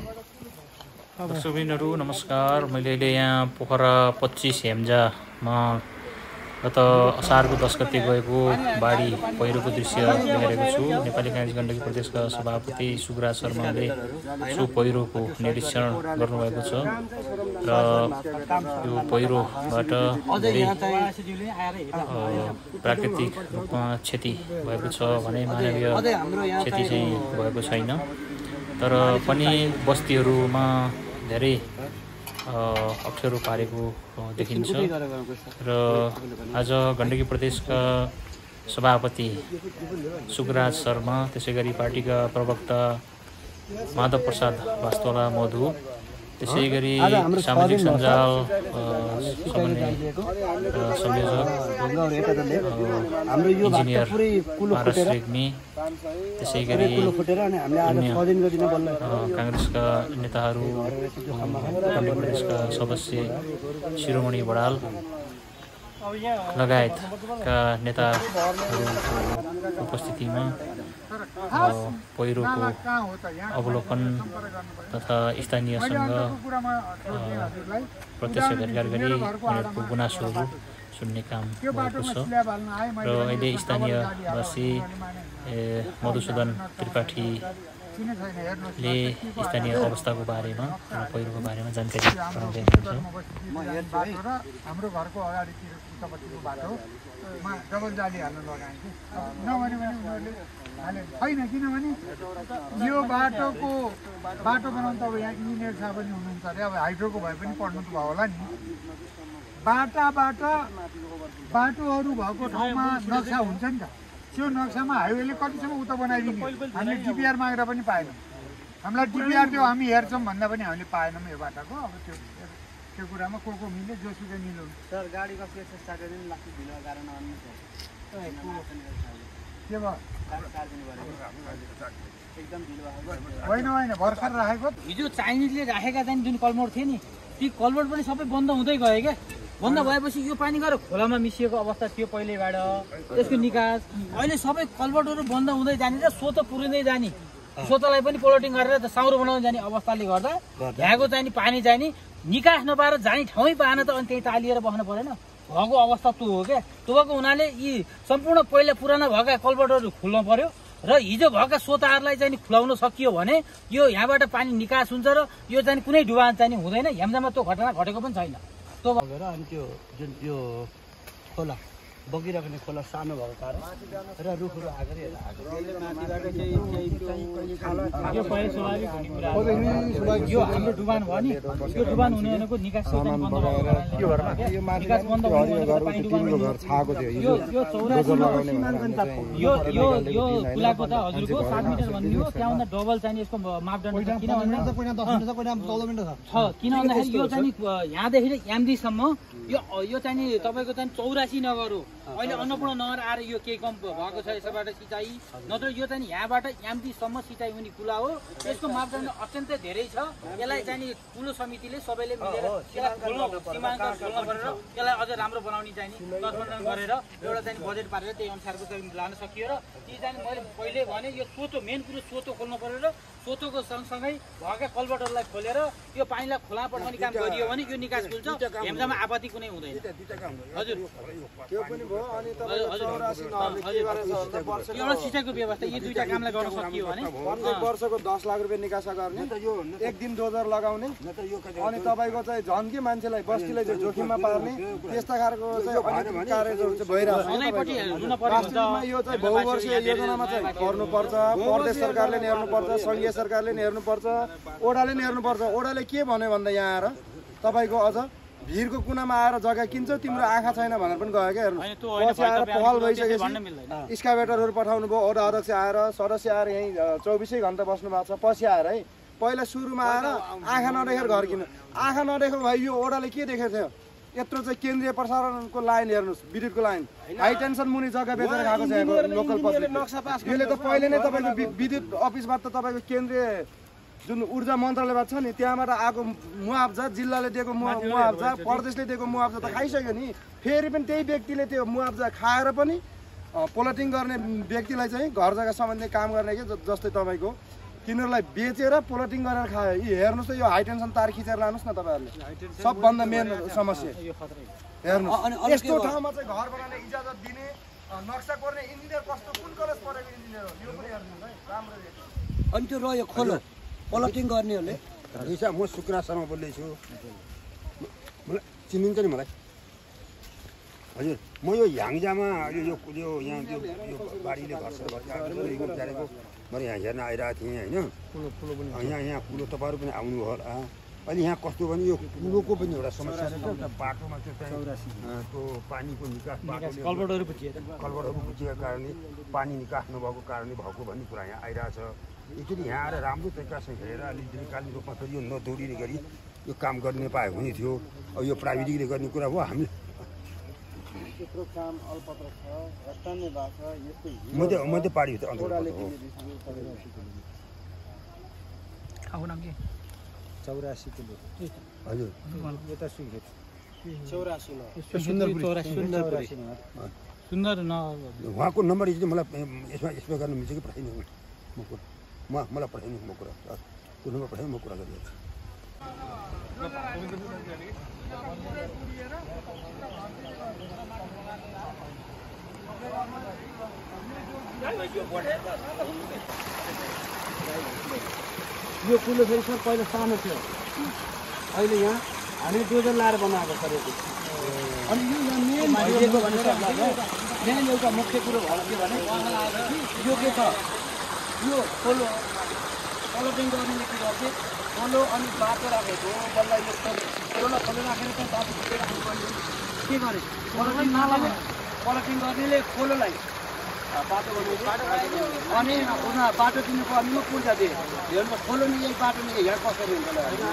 दर्शकबिनहरू नमस्कार। मैले अहिले यहाँ पोखरा 25 हेम्जामा गत असारको 10 गते गएको बाढी पहिरोको दृश्य देखाइरहेको छु। नेपाली काङ्ग्रेस गण्डकी प्रदेशका सभापति सुकराज शर्माले सो पहिरोको निरीक्षण गर्नुभएको छ र यो पहिरोबाट धेरै प्राकृतिक रूपमा क्षति भएको छ भने मानवीय क्षति चाहिँ भएको छैन। तर पनि बस्तीहरूमा धेरै अप्ठ्यारो पारेको देखिन्छ र आज गण्डकी प्रदेशका सभापति सुकराज शर्मा, त्यसै गरी पार्टीका प्रवक्ता माधव प्रसाद वास्तोला मधु, त्यसै गरी सामाजिक सञ्जाल संयोजक इन्जिनियर पारस रेग्मी, त्यसै गरी अन्य काङ्ग्रेसका नेताहरू, गण्डकी प्रदेशका सदस्य शिरोमणि बडाल लगायतका नेताहरूको उपस्थितिमा पहिरोको अवलोकन तथा स्थानीयसँग प्रत्यक्ष भेटघाट गरी उनीहरूको गुनासोहरू सुन्ने काम भएको छ र अहिले स्थानीयवासी मधुसूदन त्रिपाठीले स्थानीय अवस्थाको बारेमा र पहिरोको बारेमा जानकारी गराउँदै हुनुहुन्छ। हाम्रो घरको अगाडितिरको बाटोमा डबल जाली हाल्न लगाएको नभने उनीहरूले छैन, किनभने यो बाटो बनाउनु त अब यहाँ इन्जिनियर साहब पनि हुनुहुन्छ अरे, अब हाइड्रोको भए पनि पढ्नु त भयो होला नि। बाटोहरू भएको ठाउँमा नक्सा हुन्छ नि त, त्यो नक्सामा हाइवेले कतिसम्म उता बनाइदिने हामीले डिपिआर मागेर पनि पाएनौँ। हामीलाई डिपिआर त्यो हामी हेर्छौँ भन्दा पनि हामीले पाएनौँ यो बाटोको। अब त्यो कुरामा को मिल्यो, जोसुकै मिल्यो सर। गाडीको प्रेसर स्टार्टर पनि लाग्छ ढिलो कारण के भयो होइन भर्खर राखेको। हिजो चाइनिजले राखेका चाहिँ जुन कलमोड थियो नि, ती कलमोड पनि सबै बन्द हुँदै गयो क्या। बन्द भएपछि यो पानी गएर खोलामा मिसिएको अवस्था थियो पहिलेबाट, त्यसको निकास अहिले सबै कलमोडहरू बन्द हुँदै जाने र सोतो पुरिँदै जाने, सोतोलाई पनि प्लोटिङ गरेर साउरो बनाउन जाने अवस्थाले गर्दा यहाँको चाहिँ पानी चाहिँ नि निकास नपाएर जाने ठाउँै पाएन त, अनि त्यही तालिएर बस्नु परेन। भएको अवस्था त्यो हो क्या। त्यो भएको हुनाले यी सम्पूर्ण पहिला पुराना भएका कलबटहरू खुल्नु पर्यो र हिजो भएका सोताहरूलाई चाहिँ खुलाउन सकियो भने यो यहाँबाट पानी निकास हुन्छ र यो चाहिँ कुनै डुबान चाहिँ हुँदैन। हेम्जामा त्यो घटना घटेको पनि छैन। त्यो भएर अनि त्यो जुन यो खोला बगिराख्ने खोला सानो भएको कारण र रुखहरू हागेर यो हाम्रो डुबान भयो नि, यो डुबान हुने भनेको निकास बन्द यो कुलाको त हजुरको 7 मिटर भन्ने हो, त्यहाँभन्दा डबल चाहिँ यसको मापदण्ड छ। किनभने यो चाहिँ यहाँदेखि यामदीसम्म यो चाहिँ तपाईँको चाहिँ 84 नगर हो। अहिले अन्नपूर्ण नगर आएर यो केही कम भएको छ यसबाट सिँचाइ, नत्र यो चाहिँ यहाँबाट यामदीसम्म सिँचाइ हुने कुला हो। यसको मापदण्ड अत्यन्तै धेरै छ। यसलाई चाहिँ कुलो समितिले सबैले मिलेर सीमाङ्कन खोल्न परेर यसलाई अझ राम्रो बनाउने चाहिँ तत्परन गरेर एउटा चाहिँ बजेट पारेर त्यही अनुसारको चाहिँ लान सकियो। र यी चाहिँ मैले पहिले भने यो सोतो मेन कुरो सोतो खोल्नु पऱ्यो र सोतोको सँगसँगै भएका कलबटहरूलाई खोलेर यो पानीलाई खोला पठाउने काम गरियो भने यो निकास खुल्छ। हेम्जामा आपत्ति कुनै हुँदैन। हजुर एउटा सिँचाइको व्यवस्था यी दुईटा कामलाई गर्न सकियो भने वर्षको 10 लाख रुपियाँ निकासा गर्ने, एक दिन डोजर लगाउने, अनि तपाईँको चाहिँ झन् के मान्छेलाई बस्तीलाई चाहिँ जोखिममा पार्ने त्यस्ता खालको चाहिँ कार्यहरू चाहिँ भइरहेको छ। यो चाहिँ बहुवर्षीय योजनामा चाहिँ गर्नुपर्छ। प्रदेश सरकारले नि हेर्नुपर्छ, सङ्घीय सरकारले नि हेर्नुपर्छ, ओडाले नि हेर्नुपर्छ। ओडाले के भन्यो भन्दा यहाँ आएर तपाईँको अझ भिरको कुनामा आएर जग्गा किन्छ, तिम्रो आँखा छैन भनेर पनि गयो क्या। हेर्नु पछि आएर पहल भइसकेपछि स्काभेटरहरू पठाउनु भयो, ओडा अध्यक्ष आएर सदस्य आएर यहीँ 24 घन्टा बस्नु भएको छ। पछि आएर है पहिला सुरुमा आएर आँखा नदेखेर घर किन्नु, आँखा नदेखेको भाइ यो ओडाले के देखेको थियो? यत्रो चाहिँ केन्द्रीय प्रसारणको लाइन हेर्नुहोस्, विद्युतको लाइन हाई टेन्सन मुनि जग्गा बेचेर खाएको छ लोकल पब्लिक। यसले त पहिले नै तपाईँको विद्युत अफिसबाट त तपाईँको केन्द्रीय जुन ऊर्जा मन्त्रालयबाट छ नि त्यहाँबाट आएको मुआवजा, जिल्लाले दिएको मुआवजा, प्रदेशले दिएको मुआवजा त खाइसक्यो नि। फेरि पनि त्यही व्यक्तिले त्यो मुआवजा खाएर पनि प्लटिङ गर्ने व्यक्तिलाई चाहिँ घर जग्गा सम्बन्धी काम गर्ने के जस्तै तपाईँको तिनीहरूलाई बेचेर पोलटिङ गरेर खायो। यी हेर्नुहोस् त यो हाई टेन्सन तार खिचेर लानुहोस् न तपाईँहरूले, सबभन्दा मेन समस्या हेर्नुहोस्। यस्तो ठाउँमा चाहिँ घर बनाउने इजाजत दिने नक्सा गर्ने इन्जिनियर कस्तो कुन कलेज पढेको इन्जिनियर हो यो पनि हेर्नुहोस् है राम्रो। अनि त्यो रह्यो खोलो पोलटिङ गर्नेहरूले। म शुक्रा शर्मा बोल्दैछु, मलाई चिनिन्छ नि मलाई? हजुर, म यो ह्याङ्जामा यो यहाँ यो बारीले घरसर गरेको मैले यहाँ हेर्न आइरहेको थिएँ होइन। यहाँ कुलो तपाईँहरू पनि आउनुभयो होला। अहिले यहाँ कस्तो भने यो कुलोको पनि एउटा समस्या रहेछ। एउटा बाटोमा त्यो त्यो पानीको निकास कलबर्टहरू बुझिएका कारणले पानी निकास नभएको कारणले भएको भन्ने कुरा यहाँ आइरहेछ। एकचोटि यहाँ आएर राम्रो तरिकासँग हेरेर अलिक दीर्घकालीन रूपमा फेरि यो नदौडिने गरी यो काम गर्ने पाए हुने थियो। अब यो प्राविधिकले गर्ने कुरा हो। हामीले त्यत्रो काम अल्पत्र छ, स्थानीय भाषा यस्तै मध्य पाडी अन्तर्गत हो। चौरासी किलो हजुर, यता सुइखेत 84 सुन्दर न उहाँको नम्बर चाहिँ मलाई यसमा गर्न मिल्छ कि पठाइदिनु? मलाई पठाइदिनु म कुरा, त्यो नम्बर पठाइदिनु म कुरा गरिदिन्छु। यो कुलो फेरि सर पहिला सानो थियो, अहिले यहाँ हामी डोजर लाएर बनाएको सर यो। अनि यो यहाँ मेन भइदिएको भने मेन एउटा मुख्य कुरो भयो के भने यो के छ, यो खोलो पोलटिङ गर्नेले के गर्थे, खोलो अनि बाटो राखेको बल्ल यो खोलो राखेर चाहिँ बाटो के गरे, पोलटिङ गर्नेले खोलोलाई बाटो अनि बाटो दिनुको अनि म पुर्जा दिएँ हेर्नु खोलो नि यही बाटो नि हेर कसरी हुन्छ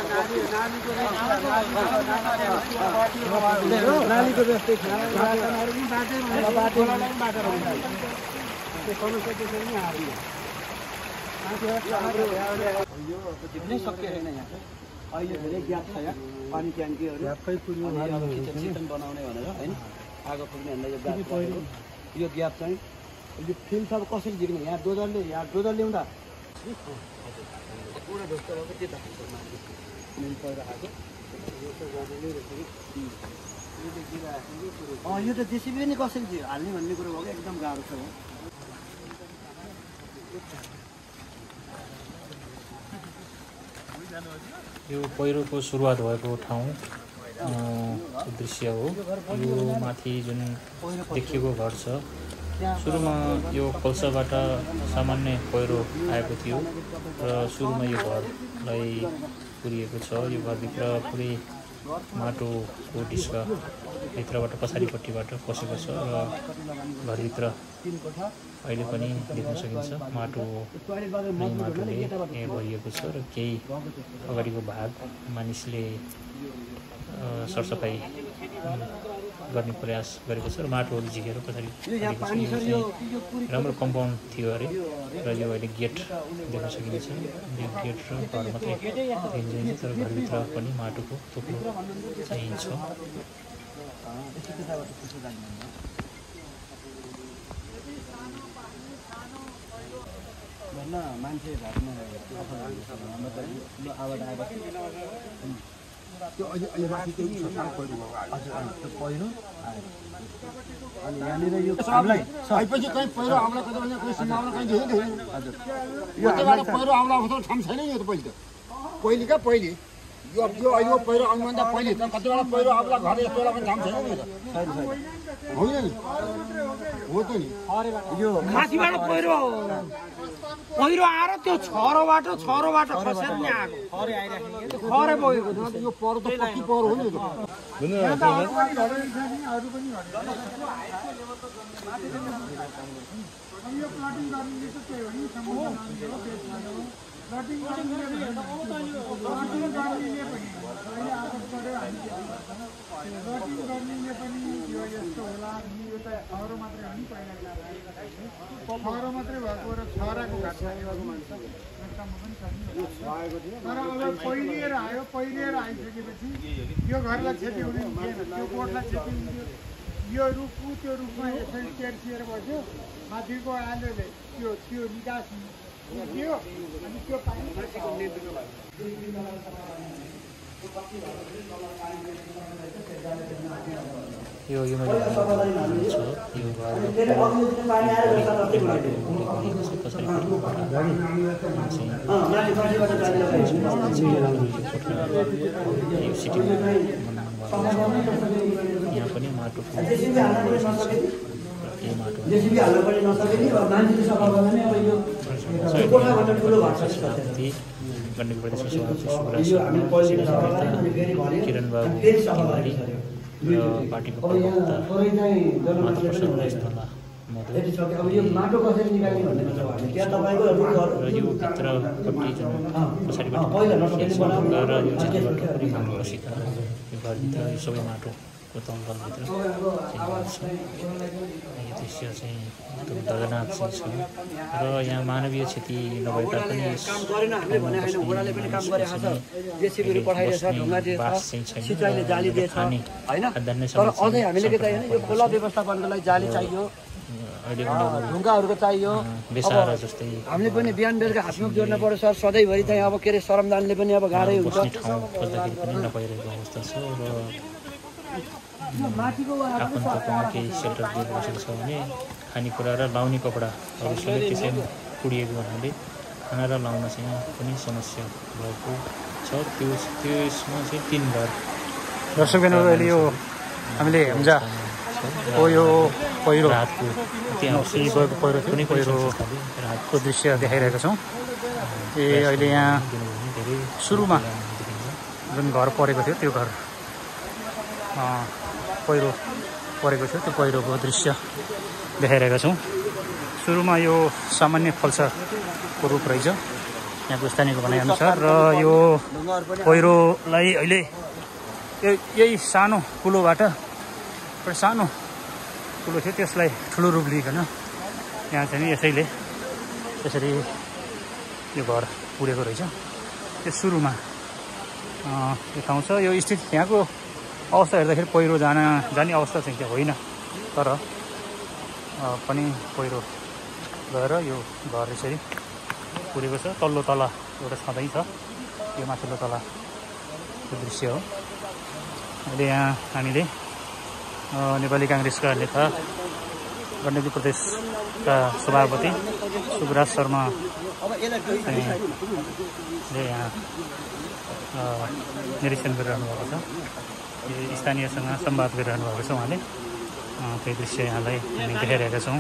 नालीको जस्तै नै सक्यो छैन यहाँ अहिले धेरै ग्याप छ यहाँ पानी ट्याङ्कीहरू सिस्टम बनाउने भनेर होइन आगो फुक्ने हामीलाई यो ग्याप यो ग्याप चाहिँ यो फिल्ड सब कसरी झिक्ने यहाँ डोजरले ल्याउँदा पुरा ढोक्क भएको त्यता पहिरो आएको यो त जेसिबी नै कसरी हाल्ने भन्ने कुरो भएको एकदम गाह्रो छ। यो पहिरोको सुरुवात भएको ठाउँ दृश्य हो। यो माथि जुन देखिएको घर छ, सुरुमा यो खोल्साबाट सामान्य पहिरो आएको थियो र सुरुमा यो घरलाई पुरिएको छ। यो घरभित्र पुरै माटोको ढिस्का भित्रबाट पछाडिपट्टिबाट पसेको छ र घरभित्र अहिले पनि देख्न सकिन्छ माटोले भरिएको छ र केही अगाडिको भाग मानिसले सरसफाई गर्ने प्रयास गरेको छ र माटोहरू झिकेर पछाडि राम्रो कम्पाउन्ड थियो अरे र यो अहिले गेट देख्न सकिन्छ। यो गेट र घर मात्रै देखिन्छ तर घरभित्र पनि माटोको थुप्रो चाहिँ छ। मान्छे घरमा आवाज आएपछि त्यो अहिले माथि चाहिँ पहिरो पहिरो अनि यहाँनिर यो आएपछि कहीँ पहिरो आउँला कता भने कोही सिमाउला कहीँ देखेन। हजुर, यो पहिरो आउँला जस्तो ठाउँ छैन यो त पहिले क्या पहिले यो अहिले पहिरो आउनुभन्दा पहिले त कतिवटा पहिरो आउँला घर यस्तो बेला पनि ठाउँ छैन नि त होइन नि हो त नि। यो माथिबाट पहिरो आएर त्यो छरोबाट खसेर नि आएको खरे बगेको यो पहिरो त पक्की पहिरो हो नि त। यो प्लटिङ गर्नेले चाहिँ त्यही हो नि प्लटिङ गर्नेले पनि यो यस्तो होला यो त खरो मात्रै हो नि पहिला खरो मात्रै भएको र छराको तर अब पहिलिएर आइसकेपछि यो घरलाई क्षति हुने थिएन, त्यो कोठलाई क्षति हुन्थ्यो। यो रुखको त्यो रुखमा यसरी तेर्सिएर बस्यो, माथिको आलोले त्यो निकास यो मैले छ यो यहाँ पनि माटो गण्डकी प्रदेशको सभापति किरण बाबु तिवारी र पार्टीको प्रवक्ता माधव प्रसाद र यो भित्रपट्टि जुन पछाडिपट्टि र यो क्षेत्रबाट पनि माटो सिक्का यो घरभित्र यो सबै माटोको तलभित्र यो दृश्य चाहिँ एकदम दर्दनाक चाहिँ छ र यहाँ मानवीय क्षति नभए तापनि ढुङ्गाहरूको चाहियो जस्तै हामीले पनि बिहान बेलुका हातमुख जोड्न पर्यो सर सधैँभरि चाहिँ अब के अरे श्रमदानले पनि अब गाह्रै हुन्छ खोज्दाखेरि पनि नपाइरहेको अवस्था छ र आफन्तकोमा केही सेल्टर दिएको बसेको छ भने खानेकुरा र लाउने कपडाहरूसँग त्यसैमा कुडिएको हुनाले खाना र लाउन चाहिँ पनि समस्या भएको छ। त्यसमा चाहिँ 3 घर दर्शकबिनहरू अहिले यो हामीले हेम्जा यो पहिरो रातको त्यहाँ गएको पहिरो थियो नि पहिरो रातको दृश्य देखाइरहेका छौँ। अहिले यहाँ सुरुमा जुन घर परेको थियो त्यो घर पहिरो परेको थियो त्यो पहिरोको दृश्य देखाइरहेका छौँ। सुरुमा यो सामान्य फल्साको रूप रहेछ यहाँको स्थानीयको भनाइअनुसार र यो पहिरोलाई अहिले यही सानो कुलोबाट सानो कुलो थियो त्यसलाई ठुलो रूप लिइकन यहाँ चाहिँ यसैले यसरी यो घर पुगेको रहेछ। त्यो सुरुमा देखाउँछ यो स्थिति यहाँको अवस्था हेर्दाखेरि पहिरो जाने अवस्था चाहिँ त्यो होइन, तर पनि पहिरो गएर यो घर यसरी पुगेको छ। तल्लो तला एउटा छँदै छ, यो माथिल्लो तलाको दृश्य हो। अहिले यहाँ हामीले नेपाली काङ्ग्रेसका नेता गण्डकी प्रदेशका सभापति सुब्राज शर्माले यहाँ निरीक्षण गरिरहनु भएको छ। स्थानीयसँग संवाद गरिरहनु भएको छ उहाँले। त्यही दृश्य यहाँलाई हामी देखाइरहेका छौँ।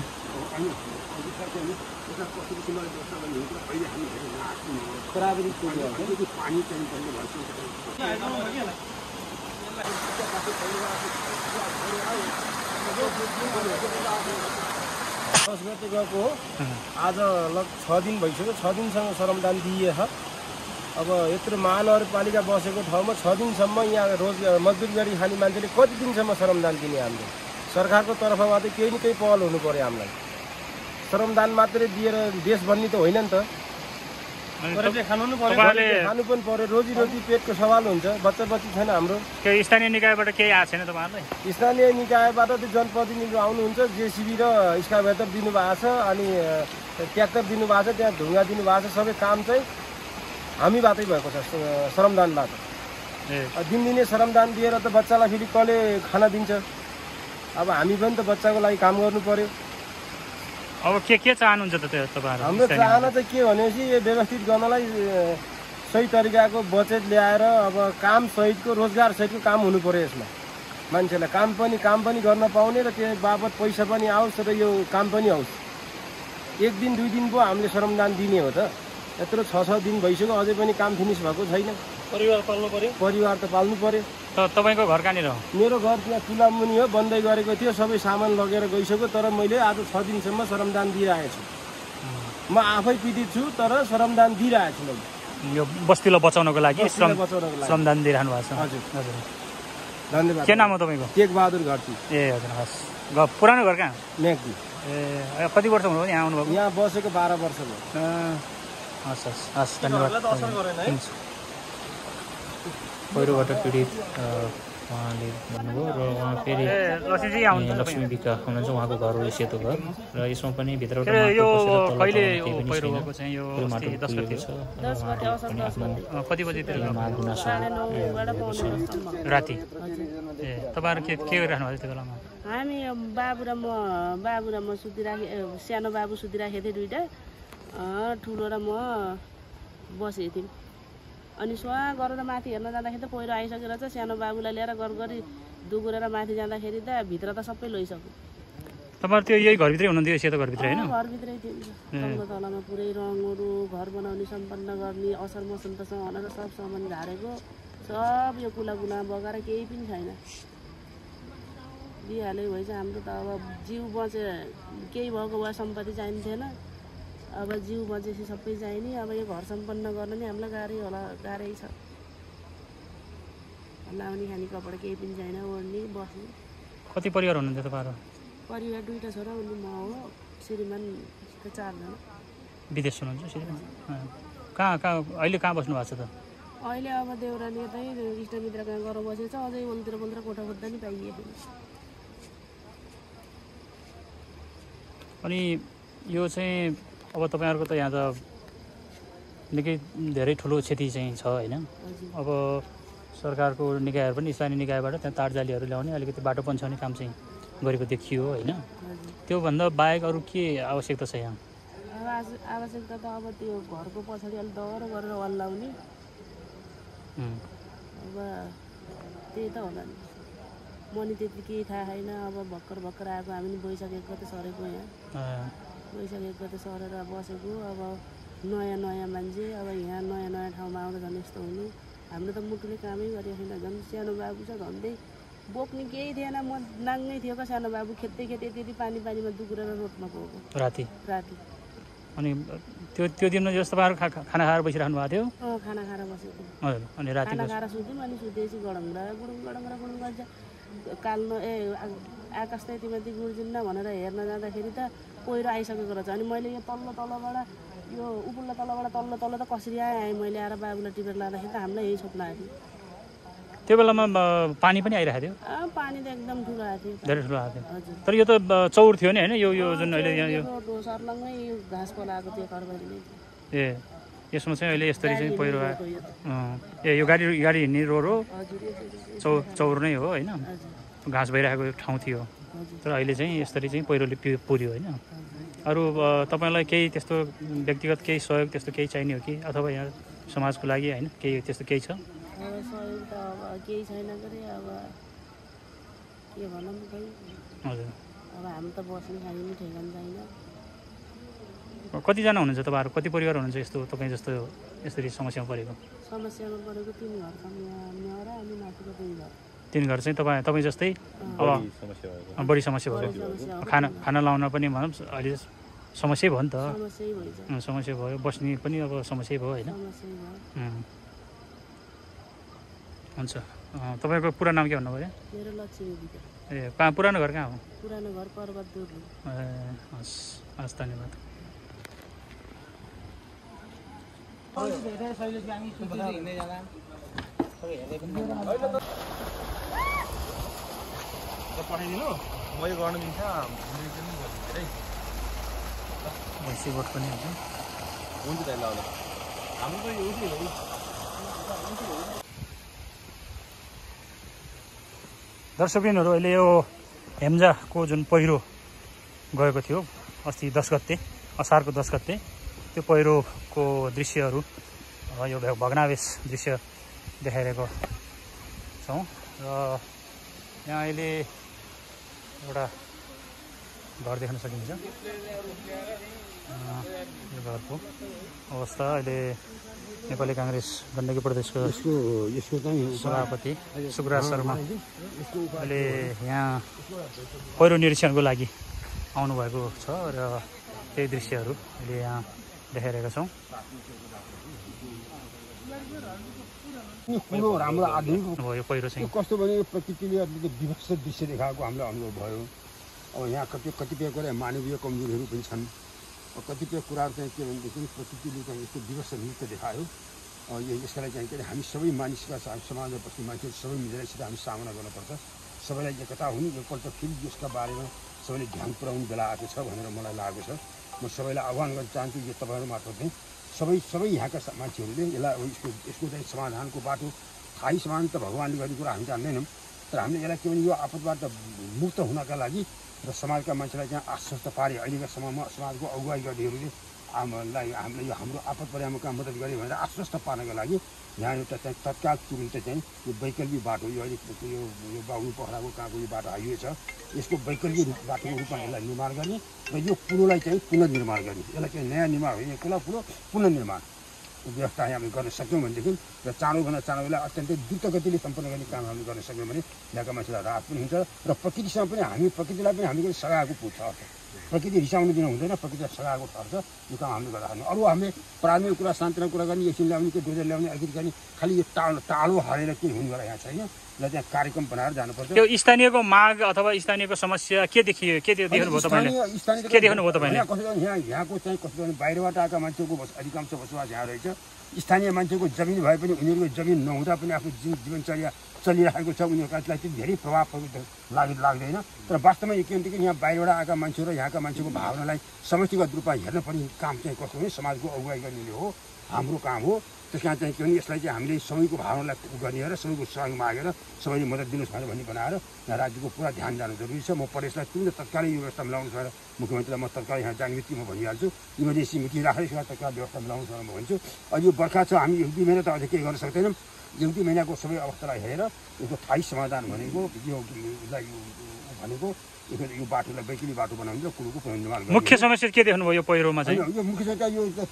गते गएको हो, आज लगभग 6 दिन भइसक्यो। 6 दिनसम्म श्रमदान दिइएछ। अब यत्रो महानगरपालिका बसेको ठाउँमा 6 दिनसम्म यहाँ मजदुरी गरी खाने मान्छेले कति दिनसम्म श्रमदान दिने? हामीले सरकारको तर्फबाट केही न केही पहल हुनु पर्यो। हामीलाई श्रमदान मात्रै दिएर देश बन्ने त होइन नि त, खानु पनि पर्यो। रोजीरोटी पेटको सवाल हुन्छ। बच्चा बच्ची छैन हाम्रो। केही स्थानीय निकायबाट केही आएको छैन तपाईँहरूलाई? स्थानीय निकायबाट त्यो जनप्रतिनिधि आउनुहुन्छ, जेसिबी र एक्सकाभेटर दिनुभएको छ, अनि ट्र्याक्टर दिनुभएको छ, त्यहाँ ढुङ्गा दिनुभएको छ। सबै काम चाहिँ हामीबाटै भएको छ, श्रमदानबाट। दिनदिनै श्रमदान दिएर त बच्चालाई फेरि कसले खाना दिन्छ? अब हामी पनि त बच्चाको लागि काम गर्नु पर्यो। अब के चाहनुहुन्छ त तपाईँहरू? हाम्रो चाहना चाहिँ के भनेपछि यो व्यवस्थित गर्नलाई सही तरिकाको बजेट ल्याएर अब काम सहितको रोजगार सहितको काम हुनु पर्यो। यसमा मान्छेलाई काम पनि गर्न पाउने र त्यो बाबत पैसा पनि आओस् र यो काम पनि आओस्। 1 दिन 2 दिन पो हामीले श्रमदान दिने हो त। यत्रो 6-6 दिन भइसक्यो, अझै पनि काम फिनिस भएको छैन। परिवार पाल्नु पर्यो। परिवार त पाल्नु पर्यो। तपाईँको घर कहाँनिर हो? मेरो घर त्यहाँ चुलामुनि हो, बन्दै गरेको थियो। सबै सामान लगेर गइसक्यो, तर मैले आज 6 दिनसम्म श्रमदान दिइरहेको छु। म आफै पीडित छु, तर श्रमदान दिइरहेको छु। मैले यो बस्तीलाई बचाउनको लागि श्रमदान दिइरहनु भएको छ। हजुर हजुर, धन्यवाद। के नाम हो तपाईँको? टेकबहादुर घरती। ए हजुर, हस्। पुरानो घर कहाँ? मेघदी। ए कति वर्ष हुनुभयो यहाँ आउनुभयो? यहाँ बसेको 12 वर्ष भयो। हस् हस् हस्, धन्यवाद। पहिरोबाट पीडित उहाँले भन्नुभयो र उहाँ फेरि लक्ष्मीजी आउनु लक्ष्मी बिका हुनुहुन्छ उहाँको घर हो सेतो घर र यसमा पनि भित्र यो कहिले पहिरो गएको चाहिँ यो 10 गते छ कति बजेतिर गुनासो राति ए तपाईँहरू के गरिराख्नु भएको त्यो बेलामा हामी बाबु र म सुतिराखे सानो बाबु सुतिराखेको थिएँ दुइटा ठुलो र म बसेको थियौँ अनि सुहाँ गरेर माथि हेर्न जाँदाखेरि त पहिरो आइसकेर चाहिँ सानो बाबुलाई लिएर गरी दुगुरेर माथि जाँदाखेरि त भित्र त सबै लैसक्यो तपाईँहरू त्यो यही घरभित्रै हुनुहुन्थ्यो सेतो घरभित्रै होइन घरभित्रै थियो तलमा पुरै रङहरू घर बनाउने सम्पन्न गर्ने असर मसन्तसँग भनेर सब सामान झारेको सब यो कुला बगाएर केही पनि छैन दिइहाल्यो भएछ हाम्रो त अब जिउ बचे केही भएको भए सम्पत्ति चाहिन्थेन अब जिउ बचेपछि सबै चाहिने अब यो घर सम्पन्न गर्न नि हामीलाई गाह्रै छ लाउने खाने कपडा केही पनि छैन ओढ्ने बस्ने कति परिवार हुनुहुन्थ्यो तपाईँहरू परिवार दुईवटा छोरा उनी म हो श्रीमान 4 जना विदेश हुनुहुन्छ श्रीमान कहाँ अहिले कहाँ बस्नु भएको छ त अहिले अब देउराली यतै इष्टमित्र कहाँ गएर बसेको छ अझै वलतिर कोठा खोज्दा नि पाइएको अनि यो चाहिँ अब तपाईँहरूको त यहाँ त निकै धेरै ठुलो क्षति चाहिँ छ होइन अब सरकारको निकायहरू पनि स्थानीय निकायबाट त्यहाँ तारजालीहरू ल्याउने अलिकति बाटो पन्छाउने काम चाहिँ गरेको देखियो होइन त्योभन्दा बाहेक अरू के आवश्यकता छ यहाँ आवश्यकता त अब त्यो घरको पछाडि अलिक डह्रो गरेर वाल लाउने अब त्यही त होला नि मनी त्यति केही थाहा छैन अब भर्खर आएको हामी नि गइसकेको त सरेको यहाँ गइसकेको त सरेर बसेको अब नयाँ मान्छे अब यहाँ नयाँ ठाउँमा आउँदा झन् यस्तो हुनु हाम्रो त मुखले कामै गरेको छैन झन् सानो बाबु छ झन्डै बोक्ने केही थिएन म नाङ्गै थियो क्या सानो बाबु खेत्दै त्यति पानीमा दुगुरेर रोडमा गएको राति अनि त्यो दिनमा जस्तो तपाईँहरू खाना खाएर बसिराख्नु भएको थियो खाना खाएर बसेको हजुर अनि राति खाना खाएर सुत्यौँ अनि सुतेपछि गडङ्गडा गुडुङ गर्छ काल्नु आकाश त यतिमाथि गुड्जिन्न भनेर हेर्न जाँदाखेरि त पहिरो आइसकेको रहेछ अनि मैले यो तलबाट यो उपल्लो तल्लो त कसरी आएँ मैले आएर बाबुलाई टिपेर लाँदाखेरि त हामीलाई यही छोप्न आएको थियो त्यो बेलामा पानी पनि आइरहेको थियो पानी त एकदम ठुलो आएको थियो धेरै ठुलो आएको थियो तर यो त चौर थियो नि होइन यो जुन अहिले यहाँ यो सर्लङमै यो घाँस पलाएको थियो घरबारीले ए यसमा चाहिँ अहिले यसरी चाहिँ पहिरो आयो ए यो गाडी हिँड्ने रोड हो चौर नै हो होइन घाँस भइरहेको ठाउँ थियो तर अहिले चाहिँ यसरी चाहिँ पहिरोले पुर्यो होइन अरू तपाईँलाई केही त्यस्तो व्यक्तिगत केही सहयोग त्यस्तो केही चाहिने हो कि अथवा यहाँ समाजको लागि होइन केही त्यस्तो केही छ सहयोग त अब केही छैन गरे अब के भनौँ खै हजुर अब हामी त बस्ने खाने पनि ठेगान छैन कतिजना हुनुहुन्छ तपाईँहरू कति परिवार हुनुहुन्छ यस्तो तपाईँ जस्तो यसरी समस्यामा परेको 3 घर छन् यहाँ र अनि माथिको 2 घर 3 घर चाहिँ तपाईँ जस्तै अब बढी समस्या भयो खाना लाउन पनि भनौँ अहिले समस्या भयो नि त समस्या भयो बस्ने पनि अब समस्या भयो होइन हुन्छ तपाईँको पुरा नाम के भन्नुभयो मेरो लक्ष्मी बिका ए पुरानो घर कहाँ हो पुरानो घर पर्वत दुर्लु ए हस् धन्यवाद पठाइदिनु मै गर्नु दिन्छ भैँसी गोठ पनि हुन्छ त ल हाम्रो त यो दर्शकबिनहरू अहिले यो हेम्जाको जुन पहिरो गएको थियो अस्ति 10 गते असारको 10 गते त्यो पहिरोको दृश्यहरू यो भग्नावेश दृश्य देखाइरहेको छौँ र यहाँ अहिले एउटा घर देख्न सकिन्छ यो घरको अवस्था अहिले नेपाली काङ्ग्रेस गण्डकी प्रदेशको सभापति सुकराज शर्मा अहिले यहाँ पहिरो निरीक्षणको लागि आउनुभएको छ र त्यही दृश्यहरू अहिले यहाँ देखाइरहेका छौँ कुरो राम्रो आधुनिक अब यो पहिरो चाहिँ कस्तो भने प्रकृतिले अलिकति विभत्स दृश्य देखाएको हामीलाई अनुभव भयो अब यहाँ कतिपय कुरा मानवीय कमजोरीहरू पनि छन् कतिपय कुराहरू चाहिँ के भनेदेखि प्रकृतिले चाहिँ यस्तो विभत्स नृत्य देखायो यसका लागि चाहिँ के हामी सबै मानिसका समाजमा बस्ने मान्छेहरू सबै मिलेर यसरी हामी सामना गर्नुपर्छ। सबैलाई एकता हुने एकपल्ट फेरि यसका बारेमा सबैले ध्यान पुर्याउने बेला आएको छ भनेर मलाई लागेको छ। म सबैलाई आह्वान गर्न चाहन्छु यो तपाईँहरू मार्फत चाहिँ सबै यहाँका मान्छेहरूले यसलाई यसको चाहिँ समाधानको बाटो थाहै समाधान त भगवान्ले गर्ने कुरा हामी जान्दैनौँ, तर हामीले यसलाई के भने यो आपतबाट मुक्त हुनका लागि र समाजका मान्छेलाई चाहिँ आश्वस्त पारे अहिलेका समयमा समाजको अगुवाई गर्नेहरूले हामीले यो हाम्रो आपत परेमा मद्दत गरे भनेर आश्वस्त पार्नका लागि यहाँ एउटा चाहिँ तत्काल तुरुन्त चाहिँ यो वैकल्पिक बाटो यो अहिले यो बाहुन पोखराको कहाँको यो बाटो हाइवे छ यसको वैकल्पिक बाटोको रूपमा यसलाई निर्माण गर्ने र यो पुललाई चाहिँ पुनर्निर्माण गर्ने। यसलाई चाहिँ नयाँ निर्माण होइन, पुलो पुनर्निर्माण व्यवस्था हामीले गर्न सक्यौँ भनेदेखि र चाँडोभन्दा चाँडो यसलाई अत्यन्तै द्रुत गतिले सम्पन्न गर्ने काम हामीले गर्न सक्यौँ भने यहाँका मान्छेलाई राहत पनि हुन्छ र प्रकृतिसँग पनि हामी प्रकृतिलाई पनि हामीले सघाएको पुग्छ। प्रकृति रिसाउनु दिन हुँदैन, प्रकृतिलाई सघाएको ठर्छ। यो काम हामीले गर्दा अरू हामीले प्राथमिक कुरा शान्तिको कुरा गर्ने एकछिन ल्याउने कि डोजर ल्याउने अलिकति गर्ने खालि यो टाढो हालेर केही हुनेवाला यहाँ छैन। र त्यहाँ कार्यक्रम बनाएर जानुपर्छ। त्यो स्थानीयको माग अथवा स्थानीयको समस्या के देखियो, के देख्नुभयो तपाईँले, के देख्नुभयो तपाईँले? यहाँको चाहिँ कसै बाहिरबाट आएका मान्छेको अधिकांश बसोबास यहाँ रहेछ। स्थानीय मान्छेको जमिन भए पनि उनीहरूको जमिन नहुँदा पनि आफ्नो जीवनचर्या चलिरहेको छ, उनीहरूलाई चाहिँ धेरै प्रभाव लाग्दैन। तर वास्तवमा के भनेदेखि यहाँ बाहिरबाट आएका मान्छेहरू र यहाँका मान्छेको भावनालाई समष्टिगत रूपमा हेर्न पर्ने काम चाहिँ कस्तो भने समाजको अगुवाई गर्ने हो, हाम्रो काम हो। त्यस कारण चाहिँ के भने यसलाई चाहिँ हामीले सबैको भावनालाई गर्ने र सबैको सहयोग मागेर सबैले मद्दत दिनुहोस् भनेर भन्ने बनाएर यहाँ राज्यको पुरा ध्यान जानु जरुरी छ। म प्रदेशलाई तुरन्त तत्कालै यो व्यवस्था मिलाउनु भनेर मुख्यमन्त्रीलाई म तत्कालै यहाँ जाने बित्तिकै म भनिहाल्छु। इमर्जेन्सी मिटिङ राखेर यसमा तत्काल व्यवस्था मिलाउनु भनेर म भन्छु। अहिले यो बर्खा छ, हामी 1-2 महिना त अझै केही गर्न सक्दैनौँ। 1-2 महिनाको सबै अवस्थालाई हेरेर यसको स्थायी समाधान भनेको यो भनेको यो बाटोलाई वैकल्पिक बाटो बनाउने र कुरोको पुनर्निर्माण गर्ने। मुख्य समस्या के देख्नुभयो यो पहिरोमा चाहिँ? यो मुख्य समस्या यो त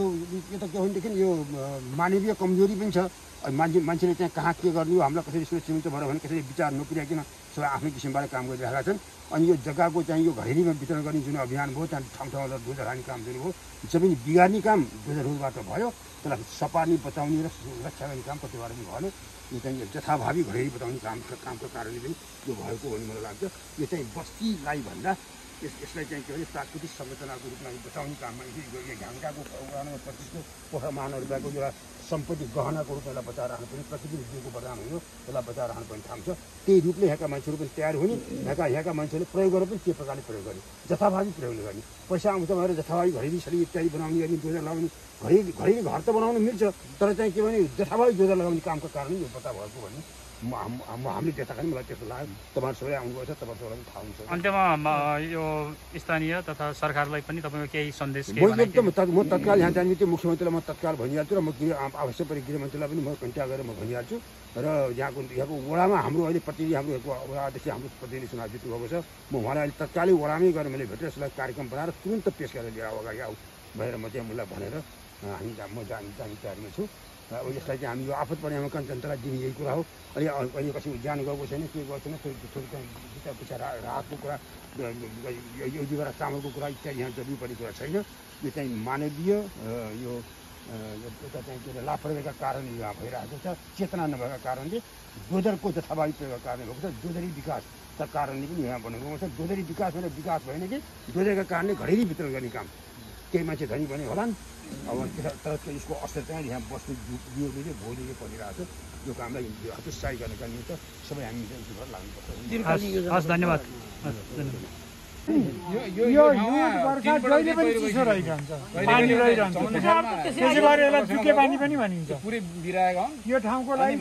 के भनेदेखि यो मानवीय कमजोरी पनि छ। मान्छेले चाहिँ कहाँ के गर्ने हो, हामीलाई कसरी सुरक्षित भयो भने कसरी विचार नपुर्याइकन सबै आफ्नै किसिमबाट काम गरिरहेका छन्। अनि यो जग्गाको चाहिँ यो घरेरीमा वितरण गर्ने जुन अभियान भयो त्यहाँ ठाउँ डोजर हाल्ने काम जुन भयो, जमिन बिगार्ने काम डोजरहरूबाट भयो, त्यसलाई सपार्ने बचाउने र रक्षा गर्ने काम कतिबाट पनि भएन। यो चाहिँ जथाभावी घरेरी बताउने कामको कारणले पनि यो भएको भन्ने मलाई लाग्छ। यो चाहिँ बस्तीलाई भन्दा यसलाई चाहिँ के भने प्राकृतिक संरचनाको रूपमा बचाउने काममा यो ढाङ्गाको 25 पोखरा महानगरपालिकाको एउटा सम्पत्ति गहनाको रूपमा यसलाई बचाएर राख्नु पर्ने, प्रकृतिक दिएको वरदान हो, यसलाई बचाएर राख्नु पर्ने ठाउँ छ। त्यही रूपले यहाँका मान्छेहरू पनि तयार हुने, यहाँका मान्छेहरूले प्रयोग गरेर पनि त्यो प्रकारले प्रयोग गर्ने, जथाभावी प्रयोग गर्ने। पैसा आउँछ भनेर जथाभावी घरेरी सरी इत्यादि बनाउने गर्ने, डोजर लगाउने, घरेरी घर त बनाउनु मिल्छ, तर चाहिँ के भने जथाभावी डोजर लगाउने कामको कारण यो बचा भएको भन्ने हामीले देखाएको मलाई त्यस्तो लाग्यो। तपाईँहरू सबै आउनुभएको छ, तपाईँहरूलाई पनि थाहा हुन्छ। अन्त्यमा यो स्थानीय तथा सरकारलाई पनि तपाईँको केही सन्देश? म तत्काल यहाँ जाने बित्तिकै मुख्यमन्त्रीलाई म तत्काल भनिहाल्छु र म आवश्यक परे गृहमन्त्रीलाई पनि म कन्ट्याक्ट गरेर म भनिहाल्छु। र यहाँको वडामा हाम्रो अहिले प्रतिनिधि हाम्रो वडा अध्यक्ष हाम्रो प्रतिनिधि चुनाव जित्नु भएको छ। म उहाँलाई अहिले तत्कालै वडामै गएर मैले भेटेर यसलाई कार्यक्रम बनाएर तुरन्त पेस गरेर लिएर अगाडि आऊ भनेर म चाहिँ उसलाई भनेर म जाने तयारीमा छु। अब यसलाई चाहिँ हामी यो आपत परेमा जनतालाई दिने यही कुरा हो। अहिले कसैको ज्यान गएको छैन, के गएको छैन, थोरै पछि राहतको कुरा, यो दुईवटा चामलको कुरा इत्यादि यहाँ जरुरी पर्ने कुरा छैन। यो चाहिँ मानवीय यो एउटा चाहिँ के अरे लापरवाहीका कारण यहाँ भइरहेको छ, चेतना नभएका कारणले, डोजरको जथाभावी प्रयोगका कारणले भएको छ। डोजरी विकासका कारणले पनि यहाँ बनेको छ। डोजरी विकास भनेर विकास भएन कि डोजरका कारणले घरेरी वितरण गर्ने काम, केही मान्छे धनी बने होलान्। अब तर यसको असर चाहिँ यहाँ बस्ने युवकले भोलिले परिरहेको छ। यो कामलाई हतोत्साही गर्नका निमित्त सबै हामी यसबाट लाग्नुपर्छ। हस्, धन्यवाद। यो बर्खा जहिले पनि चिसो रहिरहन्छ, पानी रहिरहन्छ, त्यसै गरी यसलाई जुके पानी पनि भनिन्छ। यो ठाउँको लागि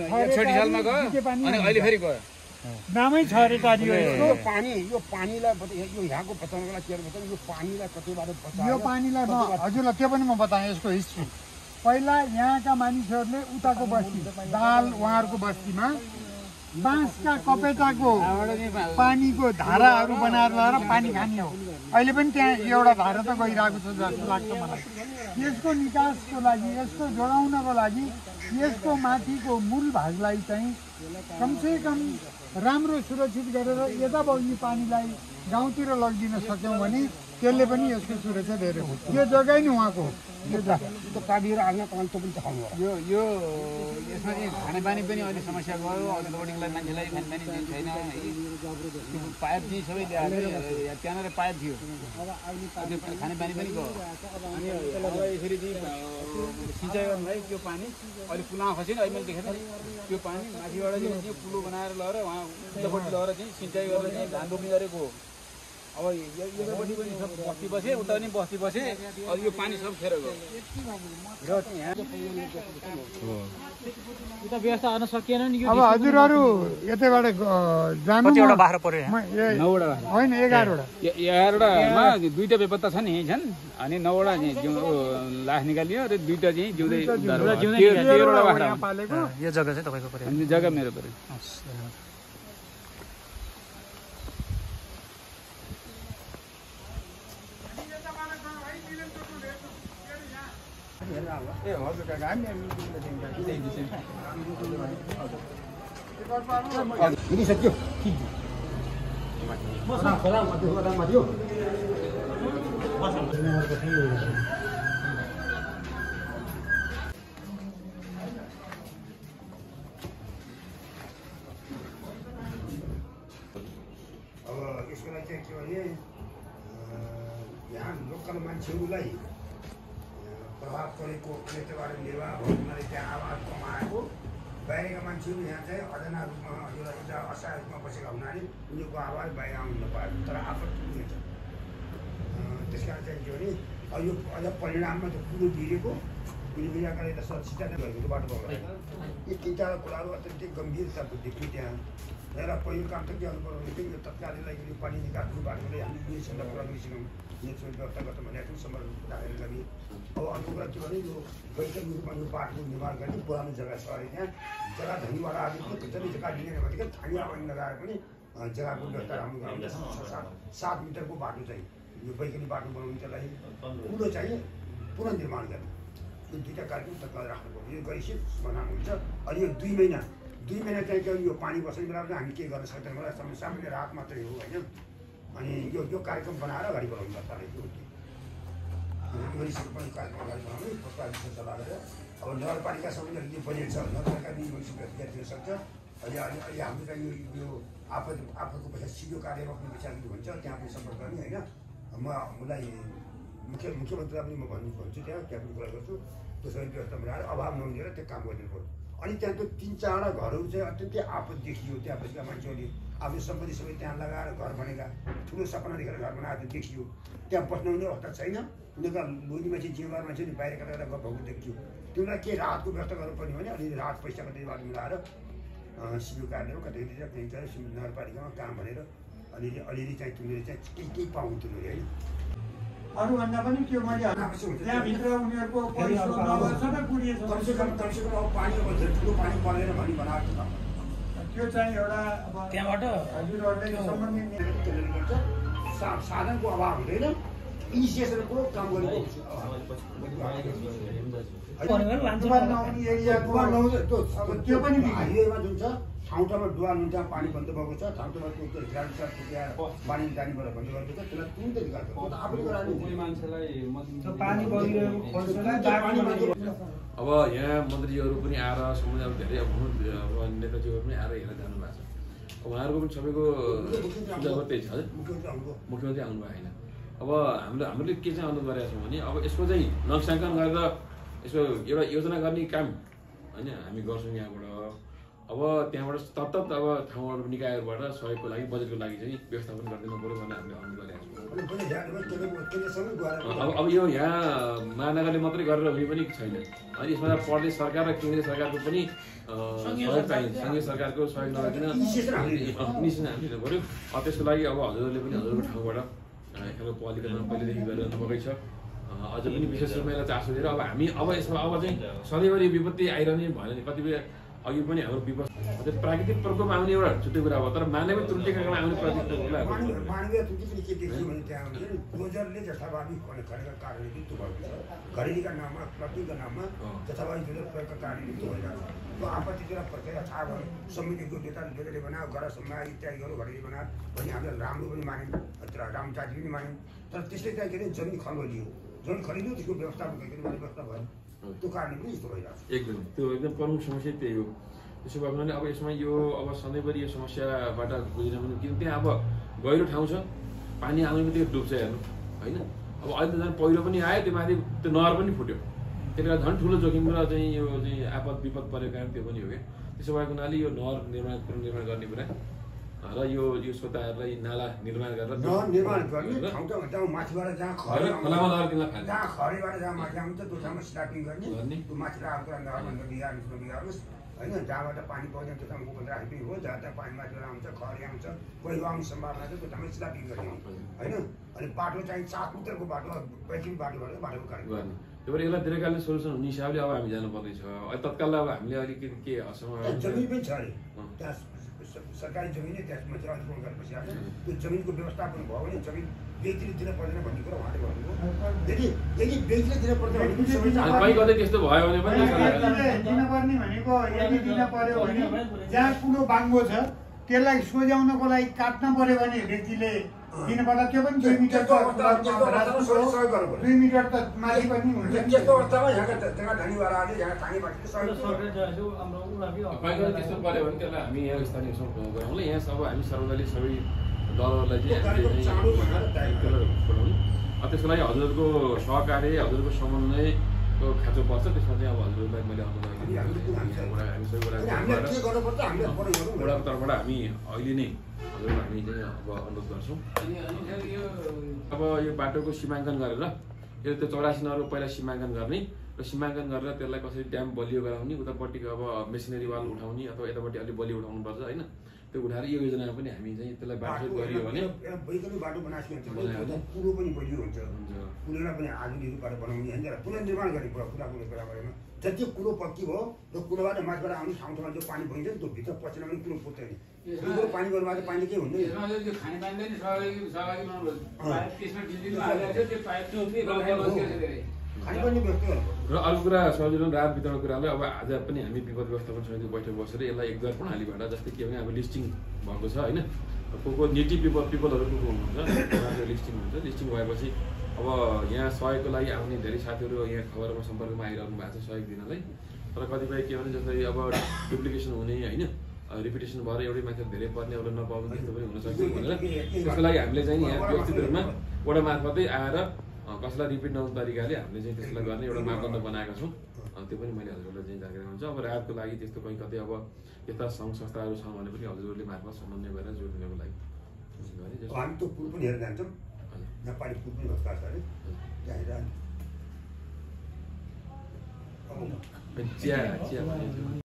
नामै छ अरे तारी हो यसको। यो पानीलाई यो यहाँको बचाउनको लागि के गर्नु, यो पानीलाई कतिबाट बचायो? यो पानीलाई म हजुरलाई त्यो पनि म बताएँ यसको हिस्ट्री। पहिला यहाँका मानिसहरूले उताको बस्ती दाल उहाँहरूको बस्तीमा बाँसका कपेटाको पानीको धाराहरू बनाएर लगाएर पानी खाने हो। अहिले पनि त्यहाँ एउटा धारा त गइरहेको छ जस्तो लाग्छ मलाई। यसको निकासको लागि, यसको जोगाउनको लागि यसको माथिको मूल भागलाई चाहिँ कमसेकम राम्रो सुरक्षित गरेर यता बग्ने पानीलाई गाउँतिर लगिदिन सक्यौँ भने त्यसले पनि यसको सुरक्षा धेरै हो। यो जग्गा नै उहाँको हो। यो यसमा चाहिँ खानेपानी पनि अहिले समस्या गयो। अहिले लोडिङलाई मान्छेलाई खानेपानी दिनु छैन है। पाइप चाहिँ सबै ल्याएर त्यहाँनिर पाइप थियो, खानेपानी पनि गयो। अनि अब यसरी चाहिँ सिँचाइ गर्नुलाई त्यो पानी अहिले पुलमा खसेन। अहिले मैले देखेँ त्यो पानी माथिबाट चाहिँ पुलो बनाएर लगेर उहाँ उतापट्टि लगेर चाहिँ सिँचाइ गरेर चाहिँ धान रोप्ने गरेको हो। अब यतापट्टि पनि सब बस्ती बसे, उता पनि बस्ती बसे। अब यो पानी सब खेर गयो र यहाँ उता व्यवस्था गर्न सकिएन नि। अब हजुरहरू यतैबाट जानु कतिवटा बाख्रा पर्यो यहाँ? होइन 11वटा 11वटामा 2टा बेपत्ता छन् यहीँ छन्। अनि 9वटा चाहिँ लास निकालियो र 2टा चाहिँ जिउँदै 13वटा बाख्रा पालेको। यो जग्गा चाहिँ तपाईँको पर्यो? अनि जग्गा मेरो पर्यो। ए हजुर काका हामी मिलिसक्यो अब यसको लागि चाहिँ के भने यहाँ लोकल मान्छेहरूलाई प्रभाव परेको क्षेत्रबाट निर्वाह भएको हुनाले त्यहाँ आवाज कमाएको बाहिरका मान्छेहरू यहाँ चाहिँ अजना रूपमा एउटा असहाय रूपमा बसेका हुनाले उनीहरूको आवाज बाहिर आउनु नपाएको तर आपत्ति हुनेछ। त्यस कारण चाहिँ के भने यो अझ परिणाममा त्यो कुरो बिरेको बिरेकाले त सिधा नै भएको बाटो भयो। यी तिनवटा कुराहरू अत्यन्तै गम्भीरताको देखियो त्यहाँ। र पहिलो काम त के गर्नु पर्यो यो तत्काललाई यो पानी निकाल्नु बाटोले हामी दुईसँग कुरा गरिसक्यौँ। नेचुरल व्यवस्था गर्दा भनेको थियौँ सम्पर्क राखेर गरी। अब अर्को कुरा के भने यो वैज्ञानिक रूपमा यो बाटो निर्माण गर्ने पुरानो जग्गा छ अरे त्यहाँ जग्गा धनीबाट आएको जति जग्गा दिने भनेको स्थानीय आवाज लगाएर पनि जग्गाको व्यवस्था राम्रो गराउने 7 मिटरको बाटो चाहिँ यो वैज्ञानिक बाटो बनाउने त्यसलाई ठुलो चाहिँ पुनर्निर्माण गर्ने यो 2टा कार्यक्रम तत्काल राख्नुपर्छ। यो गरेपछि समाधान हुन्छ। अनि यो 2 महिना चाहिँ यो पानी बस्ने बेलामा हामी केही गर्न सक्दैनौँ। मलाई सामान्य राहत मात्रै हो होइन। अनि यो कार्यक्रम बनाएर अगाडि बढाउनु पर्छ। गरिसकेको पनि कार्यक्रम अगाडि बढाउने प्रकारले सल्लाह गरेर अब नगरपालिकासँग यो बजेट छ नगरपालिका म्युनिसिपालिटी दिन सक्छ। अहिले हाम्रो चाहिँ यो आफूको पैसा सिडिओ कार्य रोक्ने विचार हुन्छ त्यहाँ पनि सम्पर्क गर्ने होइन। मलाई मुख्यमन्त्रीलाई पनि म भन्छु त्यहाँ पनि कुरा गर्छु। त्यसरी व्यवस्था बनाएर अभाव नहुनेर त्यो काम गरिदिनु पर्यो। अनि त्यहाँ त्यो 3-4वटा घरहरू चाहिँ अत्यन्तै आपद देखियो। त्यहाँ बसेका मान्छेहरूले आफ्नो सम्पत्ति सबै त्यहाँ लगाएर घर बनेका ठुलो सपना देखेर घर बनाएको देखियो। त्यहाँ बस्न हुने अवस्था छैन। उनीहरूका लोनी मान्छे जिम्मेवार मान्छे नि बाहिर कता गफ भएको देखियो। तिमीलाई के राहतको व्यवस्था गर्नुपर्ने भने अलिअलि राहत पैसा कतैबाट मिलाएर सिडिओ कार्यालय कतै नगरपालिकामा काम भनेर अलिअलि चाहिँ तिमीले चाहिँ केही पाउनु तिमीले होइन। अरूभन्दा पनि त्यो मैले त्यहाँभित्र उनीहरूको पैसा सबै पुरिएछ। कमसेकम अब पानी अब ठुलो पानी परेर भनी बनाएको छ। त्यो चाहिँ एउटा अब त्यहाँबाट हजुरहरूले सम्बन्धित साधनको अभाव हुँदैन। इनिसिएसनको काम गरेको त्यो पनि हाइवेमा जुन छ ठाउँ ठाउँमा डुवा हुन्छ पानी बन्द भएको छ। ठाउँ ठाउँमा पानी जाने गरेर बन्द गरेको छ। त्यसलाई तुरुन्तै निकाल्छ। आफूले अब यहाँ मन्त्रीहरू पनि आएर सम्बन्ध अब धेरै अब नेताजीहरू पनि आएर हेरेर जानुभएको छ। उहाँहरूको पनि सबैको सुझाव त्यही छ। मुख्यमन्त्री आउनुभएको होइन। अब हामीले के चाहिँ अनुरोध गरेका छौँ भने अब यसको चाहिँ नक्साङ्कन गरेर यसको एउटा योजना गर्ने काम होइन हामी गर्छौँ यहाँबाट। अब त्यहाँबाट तत्त अब ठाउँहरू निकायहरूबाट सहयोगको लागि बजेटको लागि चाहिँ व्यवस्थापन गरिदिनु पऱ्यो भनेर हामीले अनुरोध गरेका छौँ। अब यो यहाँ महानगरले मात्रै गरेर हुने पनि छैन। अनि यसमा प्रदेश सरकार र केन्द्रीय सरकारको पनि सहयोग चाहिन्छ। सङ्घीय सरकारको सहयोग नगरिकन इनिसिएसन हामी लिनु पऱ्यो। त्यसको लागि अब हजुरहरूले पनि हजुरको ठाउँबाट यहाँको पालिकामा पहिलेदेखि गरेर नभएकै छ। अझ पनि विशेष रूपमा यसलाई चासो दिएर अब हामी अब यसमा अब चाहिँ सधैँभरि विपत्ति आइरहने भएन। कतिपय अघि पनि हाम्रो विपद प्राकृतिक प्रकोप आउने एउटा छुट्टै कुरा हो तर मानवीय त्रुटिका कारण आउने प्राकृतिक मानवीय त्रुटि पनि के देखियो भने त्यहाँ डोजरले जथाभावी गरेका कारणले मृत्यु भएको छ घरेरीका नाममा प्रतिका नाममा जथाभावी डोजर प्रयोगका कारणले मृत्यु भइरहेको छ त्यो आपत्तिजनक प्रक्रिया थाहा भयो समितिको डोजरले बनायो घर सम्मान इत्यादिहरू घरेरी बनायो भने हामीले राम्रो पनि मान्यौँ राम्रो जाति पनि मान्यौँ तर त्यसले त्यहाँ के अरे जमिन खरिदियो जमिन खरिदियो त्यसको व्यवस्थापन व्यवस्था भयो त्यो कारणले पनि यस्तो भइरहेको छ एकदम त्यो एकदम प्रमुख समस्या त्यही हो त्यसो भए पनि अब यसमा यो अब सधैँभरि यो समस्याबाट गुज्रिन पनि किन त्यहाँ अब गहिरो ठाउँ छ पानी आउने बित्तिकै डुब्छ हेर्नु होइन अब अहिले त झन् पहिरो पनि आयो त्यो माथि त्यो नहर पनि फुट्यो त्यसले गर्दा झन् ठुलो जोखिम र चाहिँ यो चाहिँ आपद विपद परेको कारण त्यो पनि हो क्या त्यसो भएको हुनाले यो नहर निर्माण गर्ने कुरा र यो श्रोताहरूलाई नाला निर्माण गरेर निर्माण गर्ने ठाउँ माथिबाट जहाँ खरेबाट जहाँ माथि आउँछ त्यो ठाउँमा स्ल्यापिङ गर्ने त्यो माथिबाट आएको नहरभन्दा बिगार्नुहोस् होइन जहाँबाट पानी पर्दैन त्यो ठाउँमा उप राख्ने हो जहाँ त्यहाँ पानी माथिबाट आउँछ खरे आउँछ पहिरो आउने सम्भावना छ त्यो ठाउँमा स्ल्यापिङ गर्ने होइन अनि बाटो चाहिँ 7 मिटरको बाटो वैकल्पिक बाटोबाट बाटोको कार्य गर्ने त्यही भएर यसलाई दीर्घकालीन सोल्युसन हुने हिसाबले अब हामी जानुपर्दैछ अहिले तत्काल अब हामीले अलिकति के असमय जमिन पनि छ अरे त्यहाँ सरकारी जमिन त्यसमा चाहिँ अलिक गरेपछि आज त्यो जमिनको व्यवस्थापन भयो भने जमिन बेचले दिन पर्दैन भन्ने कुरा उहाँले भन्नुभयो यदि बेचले दिन पर्दैन कहीँ कतै त्यस्तो भयो भने पनि दिनुपर्ने भनेको यदि दिन पर्यो भने जहाँ कुलो बाङ्गो छ त्यसलाई सोझ्याउनको लागि काट्न पर्यो भने व्यक्तिले दिनुपर्दा त्यो पनि 2 मिटर 2 मिटर त माथि पनि हुन्छ त्यस्तो अवस्थामा यहाँका जग्गा धनीवालाले यहाँ स्थानीयवासीले त्यस्तो पर्यो भने त्यसलाई हामी यहाँ स्थानीय गराउँला यहाँ सब हामी सर्वदलीय सबै दलहरूलाई चाहिँ त्यसको लागि हजुरको सहकार्य हजुरको समन्वयको खाँचो पर्छ त्यसमा चाहिँ अब हजुरलाई मैले तर्फबाट हामी अहिले नै हजुरलाई हामी चाहिँ अब अनुरोध गर्छौँ अब यो बाटोको सीमाङ्कन गरेर यो त्यो 84 नहरको पहिला सीमाङ्कन गर्ने र सीमाङ्कन गरेर त्यसलाई कसरी ड्याम बलियो गराउने उतापट्टिको अब मेसिनरी वाल उठाउने अथवा यतापट्टि अलिक बलियो उठाउनुपर्छ होइन त्यो उठाएर यो योजनामा पनि हामी चाहिँ त्यसलाई बाटो गरियो भने वैकल्पिक बाटो बनाएको कुरो पनि बलियो हुन्छ कुलोलाई पनि आधुनिक रूपबाट बनाउने होइन पुनर्निर्माण गर्ने कुरा गरेन जति कुरो पक्की भयो र कुलोबाट माथिबाट आउने ठाउँमा जो पानी बहिन्छ नि त्यो भित्र पसेन भने कुरो पुग्दैन कुरो पानी गर्नुमा चाहिँ पानी केही हुँदैन र अर्को कुरा सजिलो राहत वितरण कुरालाई अब आज पनि हामी विपद व्यवस्थापन समितिको बैठक बसेर यसलाई एकजार प्रणालीबाट जस्तै के भने अब लिस्टिङ भएको छ होइन को नेटिभ पिपलहरू को हुनुहुन्छ उहाँको लिस्टिङ हुन्छ लिस्टिङ भएपछि अब यहाँ सहयोगको लागि आउने धेरै साथीहरू यहाँ खबरमा सम्पर्कमा आइरहनु भएको छ सहयोग दिनलाई तर कतिपय के भने जस्तै अब डुप्लिकेसन हुने होइन रिपिटेसन भएर एउटै माथि धेरै पर्ने एउटा नपाउने त्यस्तो पनि हुनसक्छ भनेर त्यसको लागि हामीले चाहिँ यहाँ व्यवस्थित रूपमा वडा मार्फतै आएर कसैलाई रिपिट नहुने तरिकाले हामीले चाहिँ त्यसलाई गर्ने एउटा मापदण्ड बनाएका छौँ त्यो पनि मैले हजुरहरूलाई चाहिँ जानकारी हुन्छ अब राहतको लागि त्यस्तो कहीँ कतै अब यस्ता सङ्घ संस्थाहरू छन् भने पनि हजुरहरूले मार्फत समन्वय गरेर जोड्नको लागि हामी त्यो पुल पनि हेरेर जान्छौँ नेपाली पुल पनि व्यवस्था छ अरे त्यहाँ हेरेर चिया